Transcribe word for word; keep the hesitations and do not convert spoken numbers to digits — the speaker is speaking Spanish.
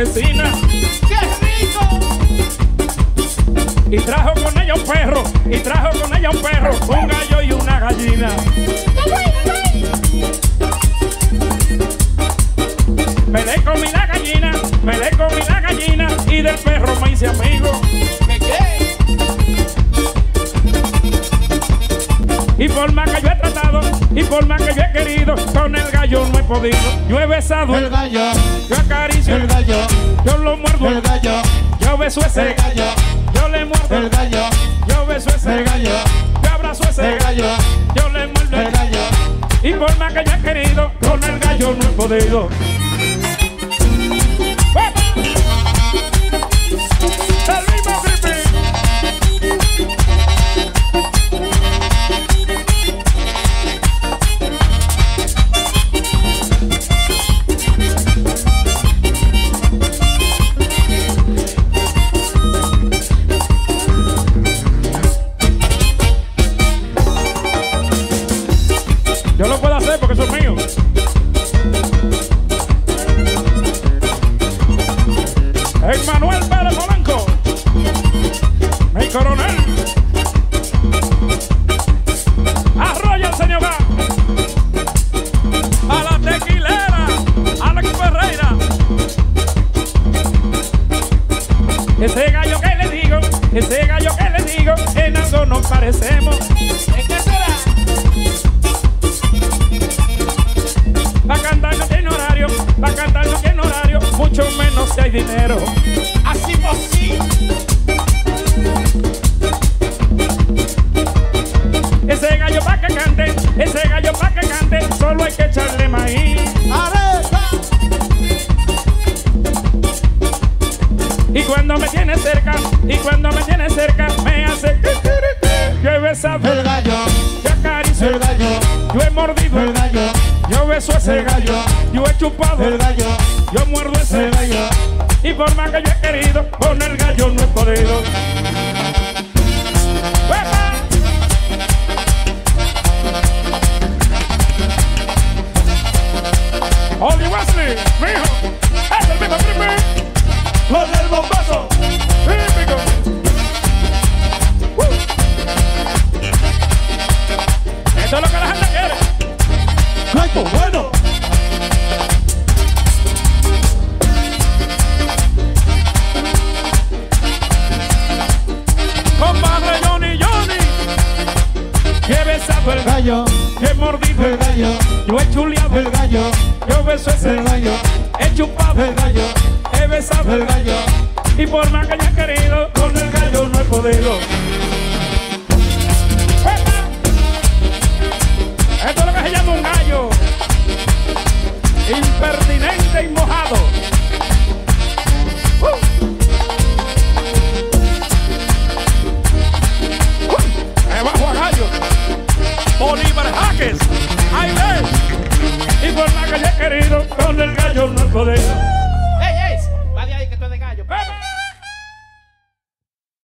vecina. ¡Qué rico! Y trajo con ella un perro, y trajo con ella un perro, un gallo y una gallina. Me le comí la gallina, me le comí la gallina, y del perro me hice amigo. ¿Qué qué? Y por más que yo he tratado, y por más que yo he querido, con el gallo no he podido. Yo he besado El gallo, yo acaricio el gallo, yo lo muerdo, el gallo, yo beso ese el gallo, yo le muerdo, el gallo, yo beso ese el gallo, yo abrazo ese el gallo, yo le muerdo, el gallo. y por más que yo he querido, con el gallo no he podido. El mismo creepy. Yo lo puedo hacer porque eso es mío. Emmanuel Pérez Polanco, mi coronel. Arroya el señor Gá. A la tequilera, Alex Ferreira. Ese gallo que le digo, ese gallo que le digo, en algo nos parecemos. ¿En qué será? Pa' cantar no tiene horario, pa' cantar no tiene horario, mucho menos si hay dinero. Así por sí. Ese gallo pa' que cante, ese gallo pa' que cante, solo hay que echarle maíz. ¡Arepa! Y cuando me tiene cerca, y cuando me tiene cerca, me hace yo he besado, El gallo, yo acaricio, el gallo, yo he mordido, el gallo, yo beso ese el gallo, gallo, yo he chupado, el gallo, yo muerdo ese el gallo. y por más que yo he querido, con el gallo no he podido. ¡Uepa! Oli Wesley, mijo, es el mismo primer, los del bombazo, típico. Uh. Esto es lo que la gente quiere. ¡Cuerpo bueno! Compadre Johnny Johnny, que he besado el gallo, Gallo, que he mordido el gallo, yo he chuleado, el gallo, yo beso ese el gallo, he chupado, el gallo, he besado el gallo. y por más que haya querido, con el gallo no he podido.